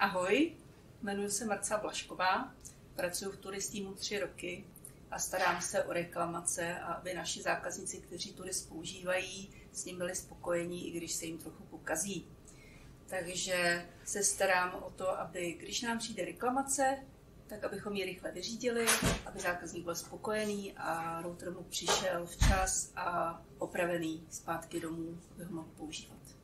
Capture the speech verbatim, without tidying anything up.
Ahoj, jmenuji se Marcela Blazková, pracuji v Turris týmu tři roky a starám se o reklamace a aby naši zákazníci, kteří Turris používají, s ním byli spokojení, i když se jim trochu pokazí. Takže se starám o to, aby když nám přijde reklamace, tak abychom ji rychle vyřídili, aby zákazník byl spokojený a router mu přišel včas a opravený zpátky domů, aby ho mohl používat.